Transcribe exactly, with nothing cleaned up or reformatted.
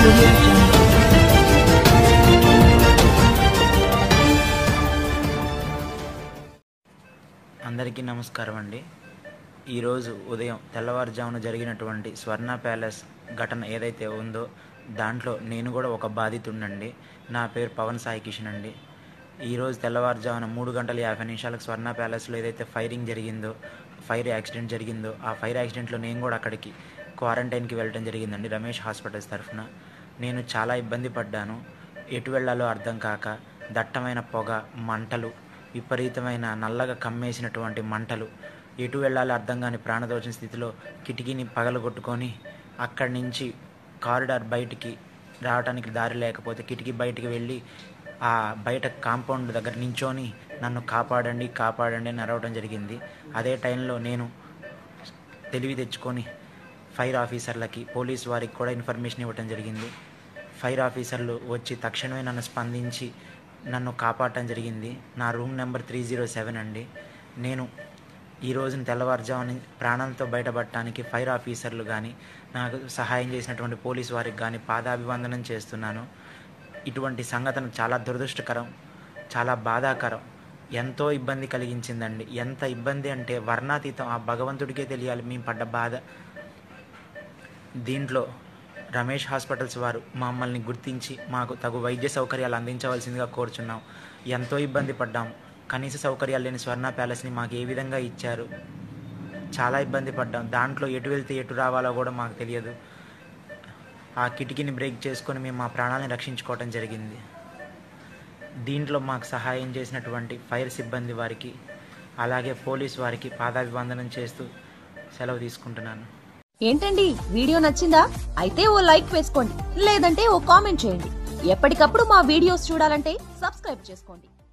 audio jungle. అందరికీ నమస్కారం అండి. ఈరోజు ఉదయం తెల్లవారుజామున జరిగినటువంటి స్వర్ణ ప్యాలెస్ ఘటన ఏదైతే ఉందో దాంట్లో నేను కూడా ఒక బాధితుడినండి. నా పేరు పవన్ సాయి కిషన్ అండి. ఈరోజు తెల్లవారుజామున మూడు గంటల యాభై నిమిషాలకు స్వర్ణ ప్యాలెస్లో ఏదైతే ఫైరింగ్ జరిగిందో, ఫైర్ యాక్సిడెంట్ జరిగిందో, ఆ ఫైర్ యాక్సిడెంట్లో నేను కూడా అక్కడికి క్వారంటైన్కి వెళ్ళడం జరిగిందండి రమేష్ హాస్పిటల్స్ తరఫున. నేను చాలా ఇబ్బంది పడ్డాను. ఎటు వెళ్ళాలో అర్థం కాక దట్టమైన పొగ, మంటలు, విపరీతమైన నల్లగా కమ్మేసినటువంటి మంటలు, ఎటు వెళ్ళాలో అర్థం కాని ప్రాణదోచన స్థితిలో కిటికీని పగలగొట్టుకొని అక్కడి నుంచి కారిడార్ బయటికి రావడానికి దారి లేకపోతే కిటికీ బయటికి వెళ్ళి ఆ బయట కాంపౌండ్ దగ్గర నించొని నన్ను కాపాడండి కాపాడండి అని అరవడం జరిగింది. అదే టైంలో నేను తెలివి తెచ్చుకొని ఫైర్ ఆఫీసర్లకి, పోలీస్ వారికి కూడా ఇన్ఫర్మేషన్ ఇవ్వడం జరిగింది. ఫైర్ ఆఫీసర్లు వచ్చి తక్షణమే నన్ను స్పందించి నన్ను కాపాడటం జరిగింది. నా room number three zero seven అండి. నేను ఈ రోజున తెల్లవారుజామున ప్రాణాలతో బయటపడటానికి ఫైర్ ఆఫీసర్లు కానీ, నాకు సహాయం చేసినటువంటి పోలీసు వారికి కానీ పాదాభివందనం చేస్తున్నాను. ఇటువంటి సంఘటన చాలా దురదృష్టకరం, చాలా బాధాకరం, ఎంతో ఇబ్బంది కలిగించిందండి. ఎంత ఇబ్బంది అంటే వర్ణాతీతం, ఆ భగవంతుడికే తెలియాలి మేము పడ్డ బాధ. దీంట్లో రమేష్ హాస్పిటల్స్ వారు మమ్మల్ని గుర్తించి మాకు తగు వైద్య సౌకర్యాలు అందించవలసిందిగా కోరుచున్నాం. ఎంతో ఇబ్బంది పడ్డాము. కనీస సౌకర్యాలు లేని స్వర్ణ ప్యాలెస్ని మాకు ఏ విధంగా ఇచ్చారు, చాలా ఇబ్బంది పడ్డాం. దాంట్లో ఎటు వెళ్తే ఎటు రావాలో కూడా మాకు తెలియదు. ఆ కిటికీని బ్రేక్ చేసుకొని మేము మా ప్రాణాలను రక్షించుకోవడం జరిగింది. దీంట్లో మాకు సహాయం చేసినటువంటి ఫైర్ సిబ్బంది వారికి, అలాగే పోలీస్ వారికి పాదాభివందనం చేస్తూ సెలవు తీసుకుంటున్నాను. ఏంటండి, వీడియో నచ్చిందా? అయితే ఓ లైక్ వేసుకోండి, లేదంటే ఓ కామెంట్ చేయండి. ఎప్పటికప్పుడు మా వీడియోస్ చూడాలంటే సబ్స్క్రైబ్ చేసుకోండి.